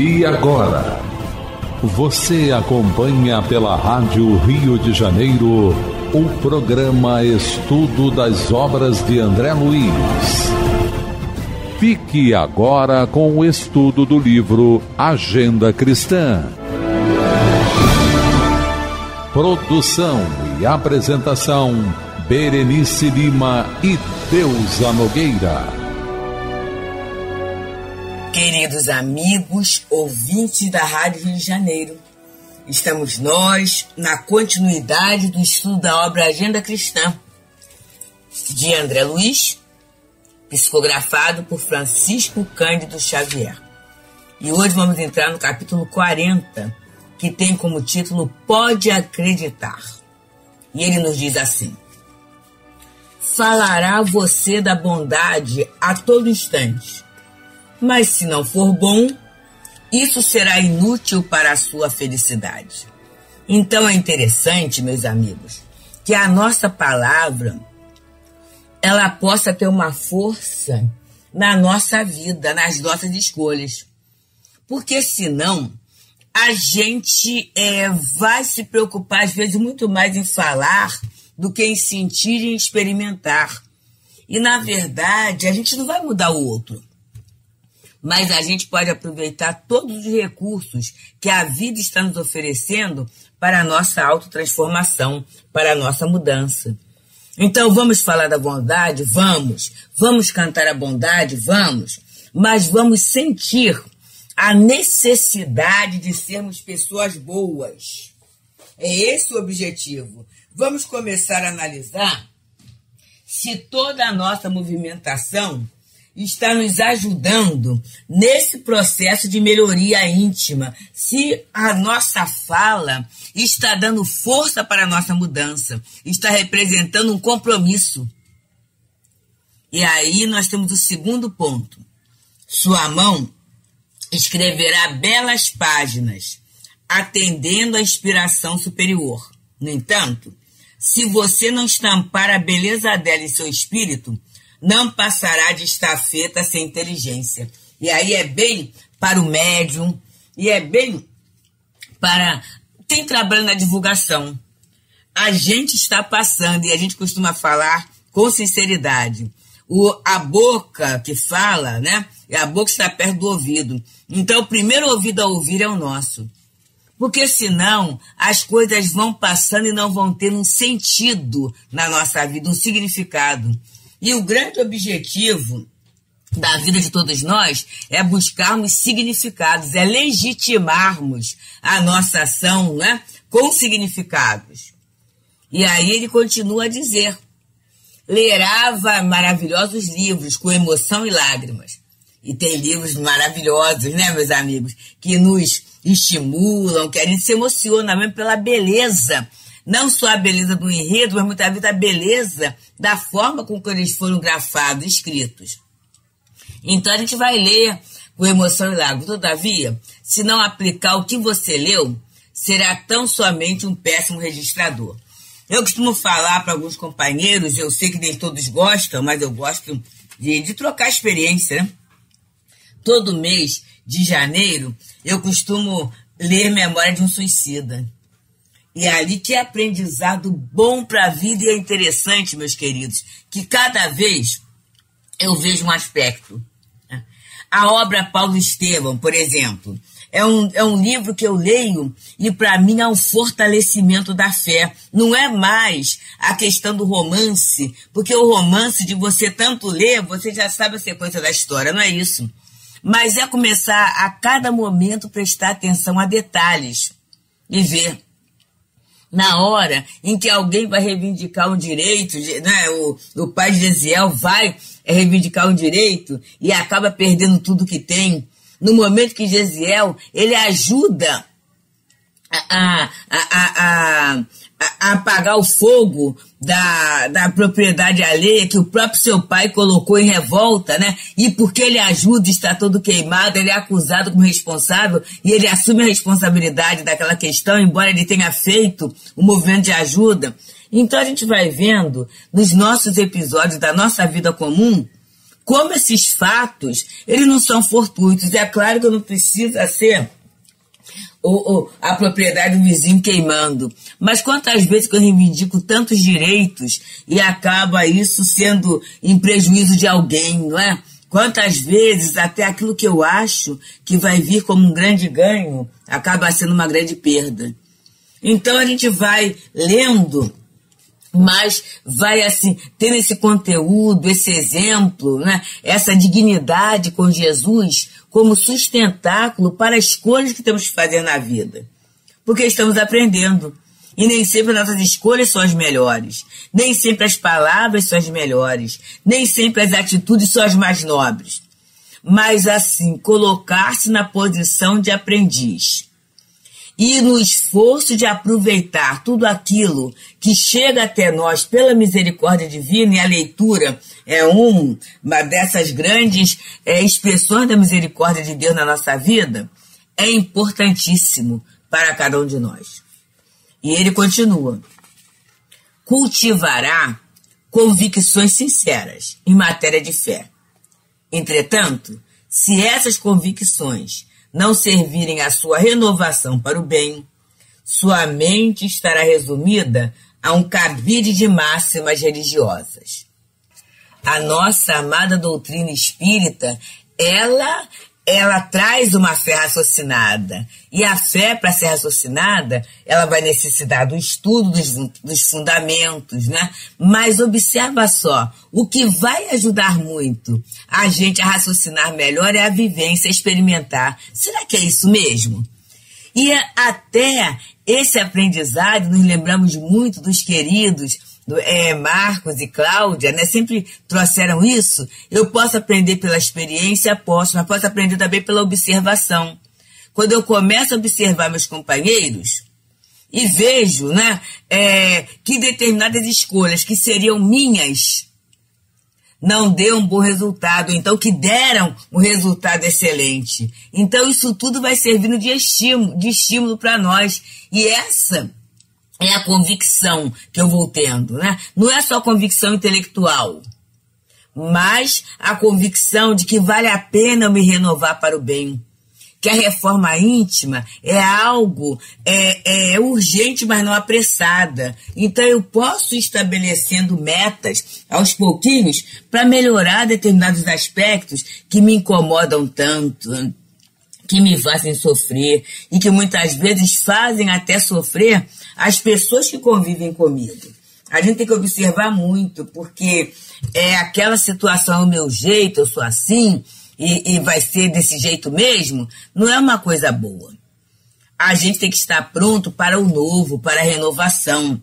E agora, você acompanha pela Rádio Rio de Janeiro o programa Estudo das Obras de André Luiz. Fique agora com o estudo do livro Agenda Cristã. Produção e apresentação, Berenice Lima e Deusa Nogueira. Queridos amigos, ouvintes da Rádio Rio de Janeiro, estamos nós na continuidade do estudo da obra Agenda Cristã, de André Luiz, psicografado por Francisco Cândido Xavier. E hoje vamos entrar no capítulo 40, que tem como título Pode Acreditar. E ele nos diz assim: falará você da bondade a todo instante, mas se não for bom, isso será inútil para a sua felicidade. Então é interessante, meus amigos, que a nossa palavra ela possa ter uma força na nossa vida, nas nossas escolhas. Porque senão a gente vai se preocupar, às vezes, muito mais em falar do que em sentir e experimentar. E, na verdade, a gente não vai mudar o outro. Mas a gente pode aproveitar todos os recursos que a vida está nos oferecendo para a nossa autotransformação, para a nossa mudança. Então, vamos falar da bondade? Vamos. Vamos cantar a bondade? Vamos. Mas vamos sentir a necessidade de sermos pessoas boas. É esse o objetivo. Vamos começar a analisar se toda a nossa movimentação está nos ajudando nesse processo de melhoria íntima, se a nossa fala está dando força para a nossa mudança, está representando um compromisso. E aí nós temos o segundo ponto. Sua mão escreverá belas páginas, atendendo à inspiração superior. No entanto, se você não estampar a beleza dela em seu espírito, não passará de estafeta sem inteligência. E aí é bem para o médium, e é bem para quem trabalha na divulgação. A gente está passando, e a gente costuma falar com sinceridade. A boca que fala, né? É a boca que está perto do ouvido. Então, o primeiro ouvido a ouvir é o nosso. Porque senão as coisas vão passando e não vão ter um sentido na nossa vida, um significado. E o grande objetivo da vida de todos nós é buscarmos significados, é legitimarmos a nossa ação, né, com significados. E aí ele continua a dizer: lerá maravilhosos livros com emoção e lágrimas. E tem livros maravilhosos, né, meus amigos, que nos estimulam, que a gente se emociona mesmo pela beleza. Não só a beleza do enredo, mas muitas vezes a beleza da forma com que eles foram grafados, escritos. Então a gente vai ler com emoção e lágrimas. Todavia, se não aplicar o que você leu, será tão somente um péssimo registrador. Eu costumo falar para alguns companheiros, eu sei que nem todos gostam, mas eu gosto de trocar experiência, né? Todo mês de janeiro, eu costumo ler Memória de um Suicida. E é ali que é aprendizado bom para a vida, e é interessante, meus queridos, que cada vez eu vejo um aspecto. A obra Paulo Estevam, por exemplo, é um livro que eu leio e para mim é um fortalecimento da fé. Não é mais a questão do romance, porque o romance de você tanto ler, você já sabe a sequência da história, não é isso. Mas é começar a cada momento prestar atenção a detalhes e ver. Na hora em que alguém vai reivindicar um direito, né, o pai de Gesiel vai reivindicar um direito e acaba perdendo tudo que tem. No momento que Gesiel, ele ajuda a apagar o fogo da propriedade alheia que o próprio seu pai colocou em revolta, né? E porque ele ajuda, está todo queimado, ele é acusado como responsável e ele assume a responsabilidade daquela questão, embora ele tenha feito o movimento de ajuda. Então a gente vai vendo nos nossos episódios da nossa vida comum como esses fatos, eles não são fortuitos. É claro que não precisa ser a propriedade do vizinho queimando. Mas quantas vezes que eu reivindico tantos direitos e acaba isso sendo em prejuízo de alguém, não é? Quantas vezes até aquilo que eu acho que vai vir como um grande ganho acaba sendo uma grande perda. Então a gente vai lendo, mas vai assim, tendo esse conteúdo, esse exemplo, né? Essa dignidade com Jesus como sustentáculo para as escolhas que temos que fazer na vida. Porque estamos aprendendo. E nem sempre as nossas escolhas são as melhores. Nem sempre as palavras são as melhores. Nem sempre as atitudes são as mais nobres. Mas assim, colocar-se na posição de aprendiz. E no esforço de aproveitar tudo aquilo que chega até nós pela misericórdia divina, e a leitura é uma dessas grandes expressões da misericórdia de Deus na nossa vida, é importantíssimo para cada um de nós. E ele continua: cultivará convicções sinceras em matéria de fé. Entretanto, se essas convicções não servirem à sua renovação para o bem, sua mente estará resumida a um cabide de máximas religiosas. A nossa amada doutrina espírita, ela traz uma fé raciocinada. E a fé, para ser raciocinada, ela vai necessitar do estudo dos fundamentos, né? Mas observa só, o que vai ajudar muito a gente a raciocinar melhor é a vivência, experimentar. Será que é isso mesmo? E até esse aprendizado, nos lembramos muito dos queridos Marcos e Cláudia, né? Sempre trouxeram isso. Eu posso aprender pela experiência, mas posso aprender também pela observação. Quando eu começo a observar meus companheiros e vejo, né, que determinadas escolhas que seriam minhas não deu um bom resultado, então que deram um resultado excelente. Então isso tudo vai servindo de estímulo para nós. E essa é a convicção que eu vou tendo, né? Não é só convicção intelectual, mas a convicção de que vale a pena eu me renovar para o bem. Que a reforma íntima é algo urgente, mas não apressada. Então eu posso ir estabelecendo metas aos pouquinhos para melhorar determinados aspectos que me incomodam tanto, que me fazem sofrer e que muitas vezes fazem até sofrer as pessoas que convivem comigo. A gente tem que observar muito, porque aquela situação, o meu jeito, eu sou assim, e vai ser desse jeito mesmo, não é uma coisa boa. A gente tem que estar pronto para o novo, para a renovação.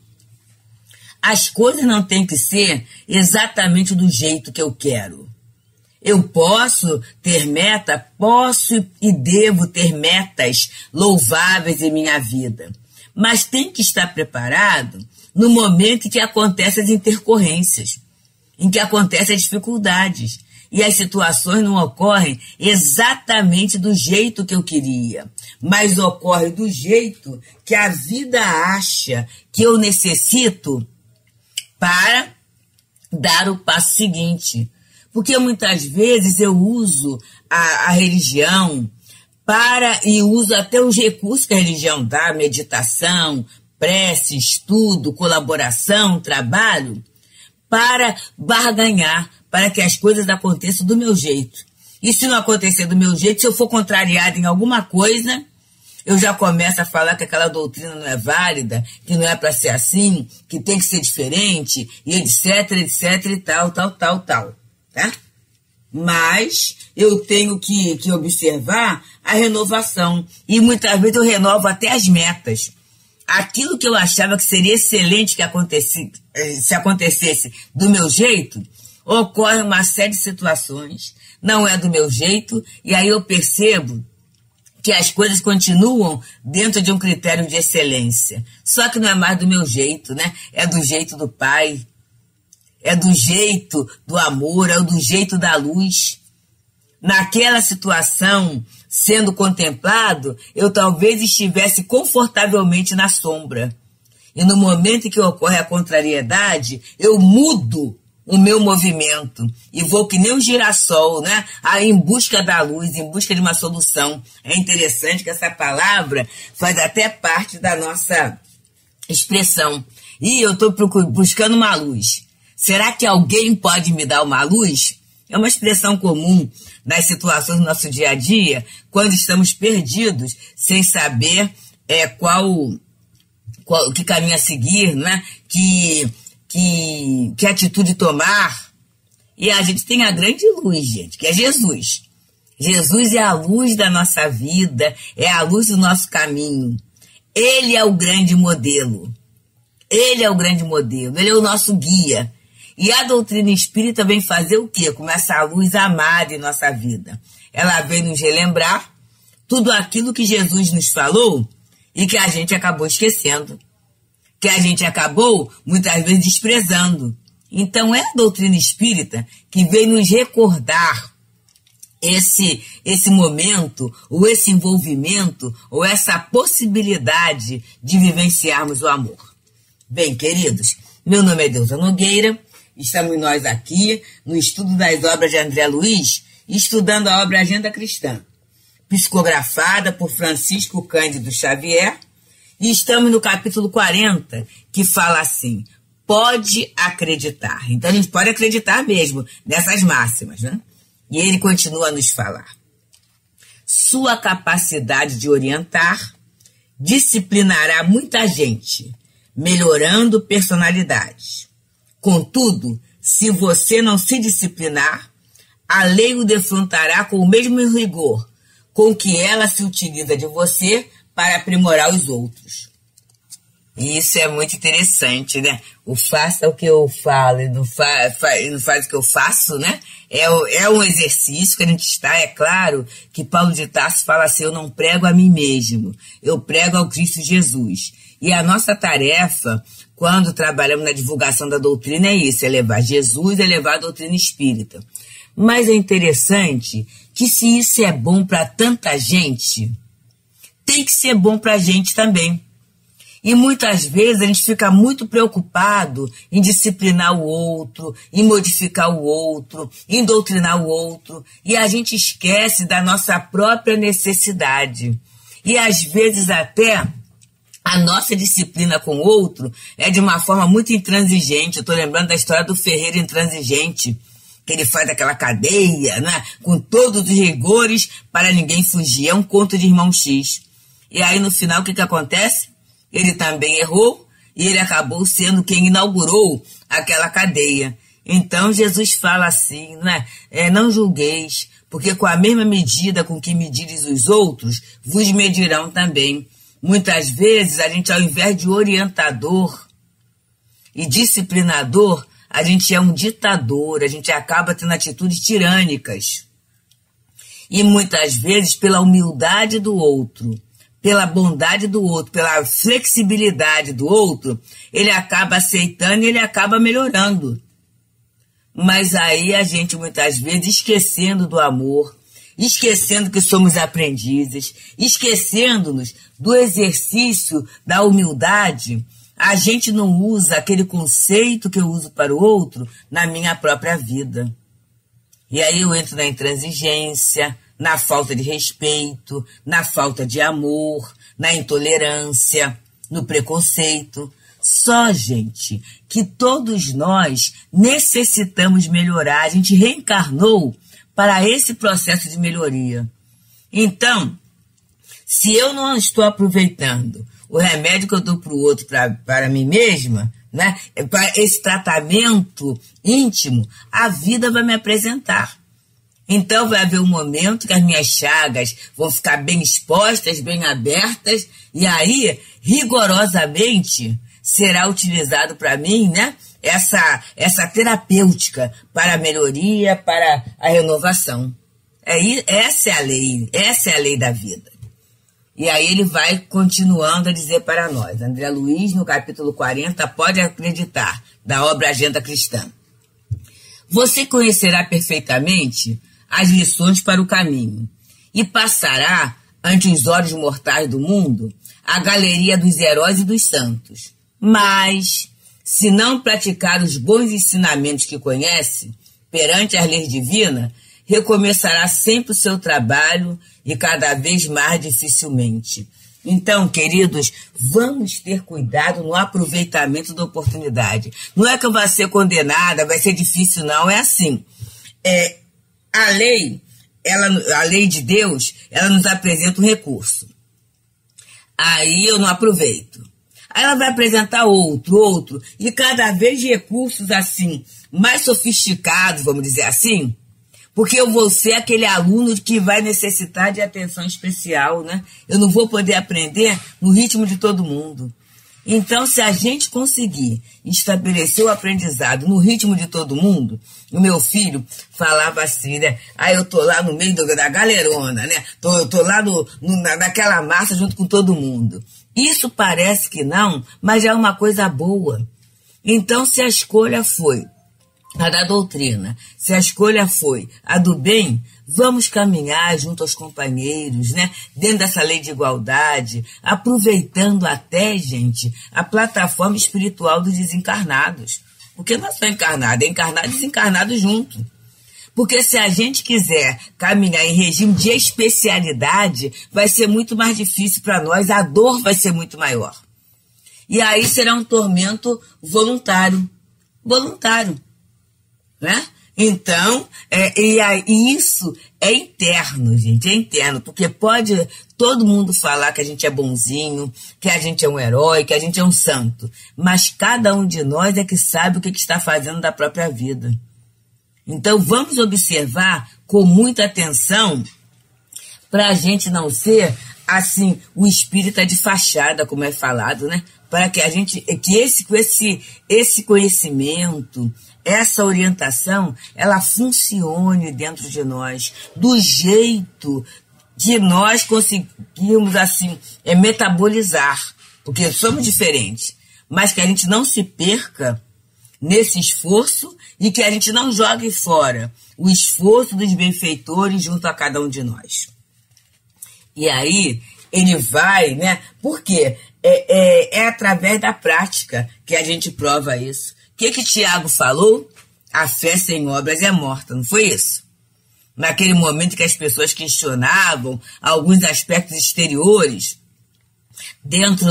As coisas não têm que ser exatamente do jeito que eu quero. Eu posso ter meta, posso e devo ter metas louváveis em minha vida. Mas tem que estar preparado no momento em que acontecem as intercorrências, em que acontecem as dificuldades. E as situações não ocorrem exatamente do jeito que eu queria, mas ocorre do jeito que a vida acha que eu necessito para dar o passo seguinte. Porque muitas vezes eu uso a religião e uso até os recursos que a religião dá, meditação, prece, estudo, colaboração, trabalho, para barganhar, para que as coisas aconteçam do meu jeito. E se não acontecer do meu jeito, se eu for contrariada em alguma coisa, eu já começo a falar que aquela doutrina não é válida, que não é para ser assim, que tem que ser diferente, e etc, etc, e tal. Tá? Mas eu tenho que observar a renovação. E muitas vezes eu renovo até as metas. Aquilo que eu achava que seria excelente se acontecesse do meu jeito, ocorre uma série de situações, não é do meu jeito, e aí eu percebo que as coisas continuam dentro de um critério de excelência. Só que não é mais do meu jeito, né? É do jeito do Pai, é do jeito do amor, é do jeito da luz. Naquela situação, sendo contemplado, eu talvez estivesse confortavelmente na sombra. E no momento em que ocorre a contrariedade, eu mudo o meu movimento e vou que nem um girassol, né? Aí em busca da luz, em busca de uma solução. É interessante que essa palavra faz até parte da nossa expressão. E eu estou buscando uma luz. Será que alguém pode me dar uma luz? É uma expressão comum nas situações do nosso dia a dia, quando estamos perdidos, sem saber que caminho a seguir, né? Que atitude tomar. E a gente tem a grande luz, gente, que é Jesus. Jesus é a luz da nossa vida, é a luz do nosso caminho. Ele é o grande modelo. Ele é o grande modelo, ele é o nosso guia. E a doutrina espírita vem fazer o quê? Com essa luz amada em nossa vida. Ela vem nos relembrar tudo aquilo que Jesus nos falou e que a gente acabou esquecendo. Que a gente acabou, muitas vezes, desprezando. Então, é a doutrina espírita que vem nos recordar esse momento, ou esse envolvimento, ou essa possibilidade de vivenciarmos o amor. Bem, queridos, meu nome é Deusa Nogueira, estamos nós aqui no estudo das obras de André Luiz, estudando a obra Agenda Cristã, psicografada por Francisco Cândido Xavier, e estamos no capítulo 40, que fala assim, pode acreditar. Então a gente pode acreditar mesmo nessas máximas, né? E ele continua a nos falar. Sua capacidade de orientar disciplinará muita gente, melhorando personalidades. Contudo, se você não se disciplinar, a lei o defrontará com o mesmo rigor com que ela se utiliza de você para aprimorar os outros. E isso é muito interessante, né? O faça o que eu falo e não faz o que eu faço, né? É um exercício que a gente está, é claro, que Paulo de Tarso fala assim, eu não prego a mim mesmo, eu prego ao Cristo Jesus. E a nossa tarefa, quando trabalhamos na divulgação da doutrina, é isso, é levar Jesus, é levar a doutrina espírita. Mas é interessante que se isso é bom para tanta gente, tem que ser bom para a gente também. E muitas vezes a gente fica muito preocupado em disciplinar o outro, em modificar o outro, em doutrinar o outro, e a gente esquece da nossa própria necessidade. E às vezes até a nossa disciplina com o outro é de uma forma muito intransigente. Eu estou lembrando da história do ferreiro intransigente, que ele faz aquela cadeia, né, com todos os rigores para ninguém fugir. É um conto de Irmão X. E aí no final o que acontece? Ele também errou e ele acabou sendo quem inaugurou aquela cadeia. Então Jesus fala assim, né? Não julgueis, porque com a mesma medida com que medires os outros, vos medirão também. Muitas vezes a gente, ao invés de orientador e disciplinador, a gente é um ditador, a gente acaba tendo atitudes tirânicas. E muitas vezes, pela humildade do outro, pela bondade do outro, pela flexibilidade do outro, ele acaba aceitando e ele acaba melhorando. Mas aí a gente muitas vezes esquecendo do amor, esquecendo que somos aprendizes, esquecendo-nos do exercício da humildade, a gente não usa aquele conceito que eu uso para o outro na minha própria vida. E aí eu entro na intransigência, na falta de respeito, na falta de amor, na intolerância, no preconceito. Só, gente, que todos nós necessitamos melhorar. A gente reencarnou para esse processo de melhoria. Então, se eu não estou aproveitando o remédio que eu dou para o outro para mim mesma, né, para esse tratamento íntimo, a vida vai me apresentar. Então vai haver um momento que as minhas chagas vão ficar bem expostas, bem abertas, e aí, rigorosamente, será utilizado para mim, né, essa terapêutica para a melhoria, para a renovação. Essa é a lei da vida. E aí ele vai continuando a dizer para nós, André Luiz, no capítulo 40, pode acreditar, da obra Agenda Cristã. Você conhecerá perfeitamente as lições para o caminho, e passará, ante os olhos mortais do mundo, a galeria dos heróis e dos santos. Mas, se não praticar os bons ensinamentos que conhece, perante as leis divinas, recomeçará sempre o seu trabalho e cada vez mais dificilmente. Então, queridos, vamos ter cuidado no aproveitamento da oportunidade. Não é que eu vá ser condenada, vai ser difícil, não, é assim. A lei de Deus, ela nos apresenta um recurso. Aí eu não aproveito. Aí ela vai apresentar outro, e cada vez recursos assim, mais sofisticados, vamos dizer assim, porque eu vou ser aquele aluno que vai necessitar de atenção especial, né? Eu não vou poder aprender no ritmo de todo mundo. Então, se a gente conseguir estabelecer o aprendizado no ritmo de todo mundo, o meu filho falava assim, né? Eu tô lá no meio da galerona, né? Tô lá naquela massa junto com todo mundo. Isso parece que não, mas é uma coisa boa. Então, se a escolha foi a da doutrina, se a escolha foi a do bem, vamos caminhar junto aos companheiros, né? Dentro dessa lei de igualdade, aproveitando até, gente, a plataforma espiritual dos desencarnados. Porque não é só encarnado, é encarnado e desencarnado junto. Porque se a gente quiser caminhar em regime de especialidade, vai ser muito mais difícil para nós, a dor vai ser muito maior. E aí será um tormento voluntário, né? Então, isso é interno, gente, é interno, porque pode todo mundo falar que a gente é bonzinho, que a gente é um herói, que a gente é um santo, mas cada um de nós é que sabe o que está fazendo da própria vida. Então, vamos observar com muita atenção para a gente não ser, assim, o espírita de fachada, como é falado, né? Para que a gente, esse conhecimento, essa orientação, ela funcione dentro de nós, do jeito que nós conseguimos, assim, metabolizar, porque somos diferentes, mas que a gente não se perca nesse esforço e que a gente não jogue fora o esforço dos benfeitores junto a cada um de nós. E aí, ele vai, né? Por quê? É através da prática que a gente prova isso. O que Tiago falou? A fé sem obras é morta, não foi isso? Naquele momento que as pessoas questionavam alguns aspectos exteriores dentro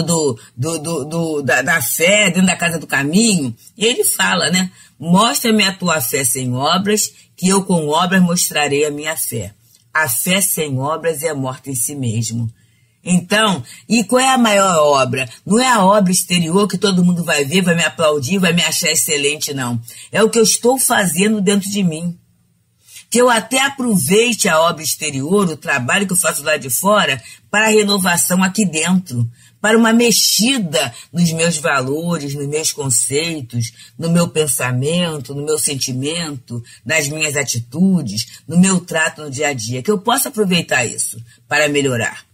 da fé, dentro da casa do caminho, e ele fala, né? Mostra-me a tua fé sem obras, que eu com obras mostrarei a minha fé. A fé sem obras é morta em si mesmo. Então, e qual é a maior obra? Não é a obra exterior que todo mundo vai ver, vai me aplaudir, vai me achar excelente, não. É o que eu estou fazendo dentro de mim. Que eu até aproveite a obra exterior, o trabalho que eu faço lá de fora, para a renovação aqui dentro, para uma mexida nos meus valores, nos meus conceitos, no meu pensamento, no meu sentimento, nas minhas atitudes, no meu trato no dia a dia, que eu possa aproveitar isso para melhorar.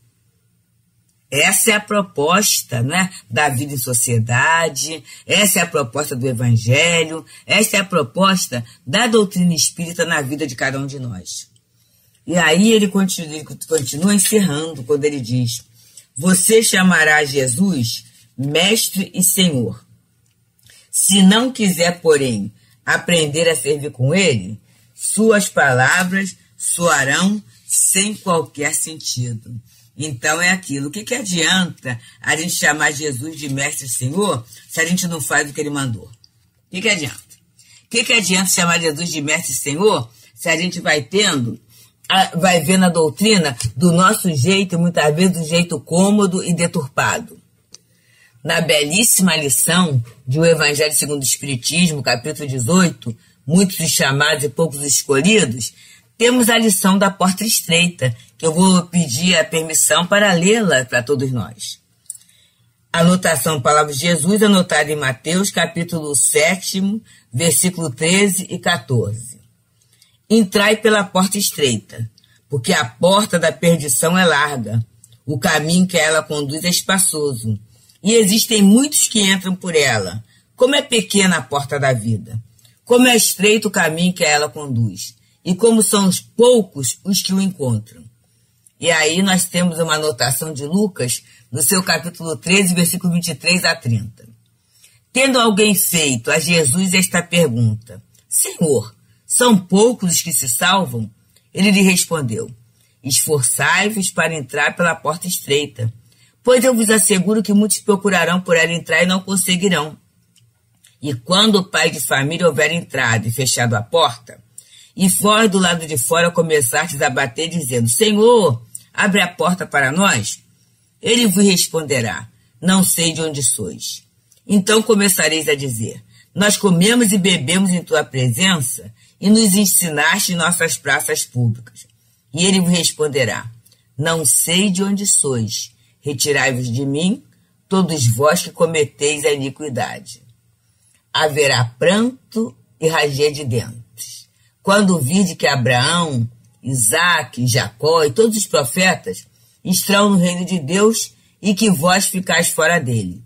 Essa é a proposta, né, da vida em sociedade, essa é a proposta do Evangelho, essa é a proposta da doutrina espírita na vida de cada um de nós. E aí ele continua encerrando quando ele diz: você chamará Jesus Mestre e Senhor. Se não quiser, porém, aprender a servir com ele, suas palavras soarão sem qualquer sentido. Então é aquilo. O que adianta a gente chamar Jesus de Mestre e Senhor se a gente não faz o que ele mandou? O que adianta? O que adianta chamar Jesus de Mestre e Senhor se a gente vai vendo a doutrina do nosso jeito, muitas vezes do jeito cômodo e deturpado? Na belíssima lição de O Evangelho segundo o Espiritismo, capítulo 18, muitos os chamados e poucos os escolhidos, temos a lição da porta estreita, que eu vou pedir a permissão para lê-la para todos nós. Anotação Palavras de Jesus, anotada em Mateus, capítulo 7, versículo 13 e 14. Entrai pela porta estreita, porque a porta da perdição é larga, o caminho que a ela conduz é espaçoso, e existem muitos que entram por ela. Como é pequena a porta da vida, como é estreito o caminho que a ela conduz, e como são os poucos os que o encontram. E aí nós temos uma anotação de Lucas, no seu capítulo 13, versículo 23 a 30. Tendo alguém feito a Jesus esta pergunta: Senhor, são poucos os que se salvam? Ele lhe respondeu: esforçai-vos para entrar pela porta estreita, pois eu vos asseguro que muitos procurarão por ela entrar e não conseguirão. E quando o pai de família houver entrado e fechado a porta, e vós do lado de fora começardes a bater, dizendo: Senhor, abre a porta para nós, ele vos responderá: não sei de onde sois. Então começareis a dizer: nós comemos e bebemos em tua presença e nos ensinaste em nossas praças públicas. E ele vos responderá: não sei de onde sois, retirai-vos de mim, todos vós que cometeis a iniquidade. Haverá pranto e ranger de dentes, quando vide que Abraão, Isaque, Jacó e todos os profetas estarão no reino de Deus e que vós ficais fora dele.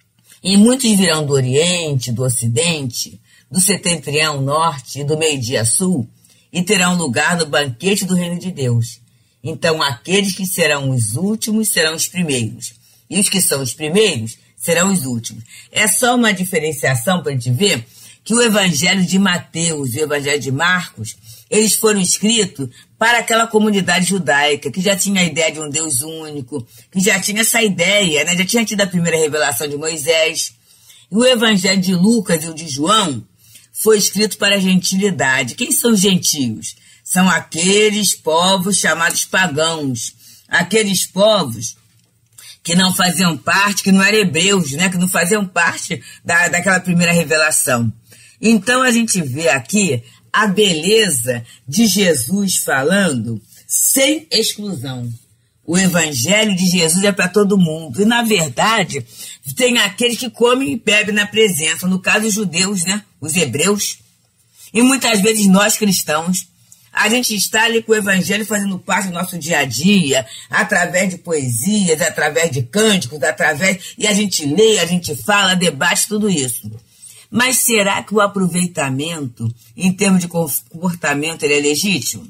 E muitos virão do Oriente, do Ocidente, do setentrião norte e do meio-dia sul, e terão lugar no banquete do reino de Deus. Então aqueles que serão os últimos serão os primeiros, e os que são os primeiros serão os últimos. É só uma diferenciação para a gente ver que o Evangelho de Mateus e o Evangelho de Marcos, eles foram escritos para aquela comunidade judaica, que já tinha a ideia de um Deus único, que já tinha essa ideia, né? Já tinha tido a primeira revelação de Moisés. E o Evangelho de Lucas e o de João foi escrito para a gentilidade. Quem são os gentios? São aqueles povos chamados pagãos, aqueles povos que não faziam parte, que não eram hebreus, né? Que não faziam parte daquela primeira revelação. Então a gente vê aqui a beleza de Jesus falando sem exclusão. O Evangelho de Jesus é para todo mundo. E, na verdade, tem aqueles que comem e bebem na presença. No caso, os judeus, né? Os hebreus. E muitas vezes nós, cristãos, a gente está ali com o Evangelho fazendo parte do nosso dia a dia, através de poesias, através de cânticos, e a gente lê, a gente fala, debate, tudo isso. Mas será que o aproveitamento, em termos de comportamento, ele é legítimo?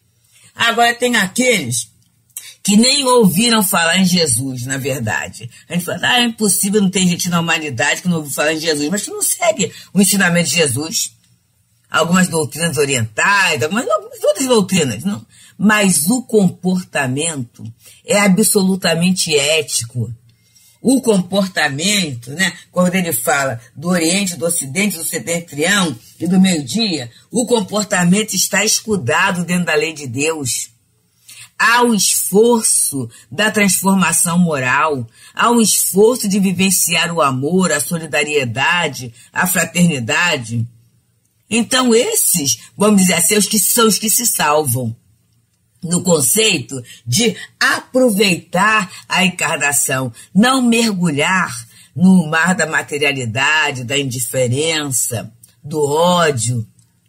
Agora, tem aqueles que nem ouviram falar em Jesus, na verdade. A gente fala: é impossível, não tem gente na humanidade que não ouviu falar em Jesus, mas que não segue o ensinamento de Jesus. Algumas doutrinas orientais, algumas outras doutrinas, não. Mas o comportamento é absolutamente ético. O comportamento, né, quando ele fala do Oriente, do Ocidente, do setentrião e do meio-dia, o comportamento está escudado dentro da lei de Deus. Há o esforço da transformação moral, há um esforço de vivenciar o amor, a solidariedade, a fraternidade. Então esses, vamos dizer assim, são os que se salvam. No conceito de aproveitar a encarnação, não mergulhar no mar da materialidade, da indiferença, do ódio,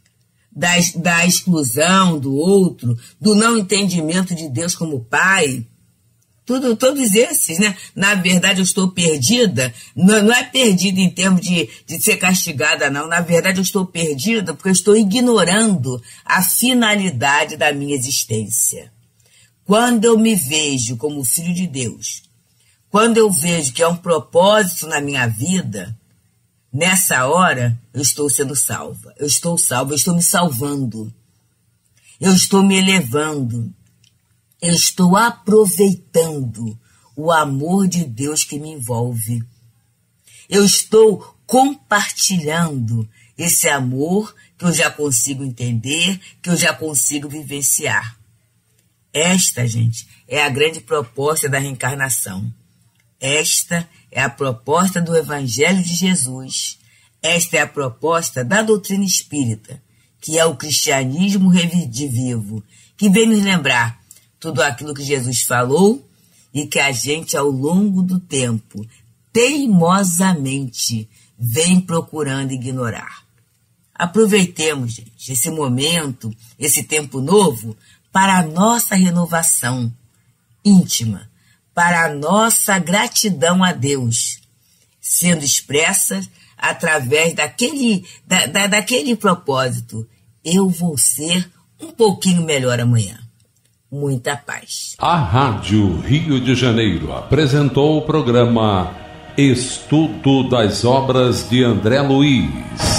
da exclusão do outro, do não entendimento de Deus como Pai. Todos esses, né? Na verdade, eu estou perdida. Não é perdida em termos de ser castigada, não. Na verdade, eu estou perdida porque eu estou ignorando a finalidade da minha existência. Quando eu me vejo como filho de Deus, quando eu vejo que é um propósito na minha vida, nessa hora, eu estou sendo salva. Eu estou salva, eu estou me salvando. Eu estou me elevando. Eu estou aproveitando o amor de Deus que me envolve. Eu estou compartilhando esse amor que eu já consigo entender, que eu já consigo vivenciar. Esta, gente, é a grande proposta da reencarnação. Esta é a proposta do Evangelho de Jesus. Esta é a proposta da doutrina espírita, que é o cristianismo redivivo, que vem nos lembrar tudo aquilo que Jesus falou e que a gente, ao longo do tempo, teimosamente vem procurando ignorar. Aproveitemos, gente, esse momento, esse tempo novo, para a nossa renovação íntima, para a nossa gratidão a Deus, sendo expressa através daquele propósito: eu vou ser um pouquinho melhor amanhã. Muita paz. A Rádio Rio de Janeiro apresentou o programa Estudo das obras de André Luiz.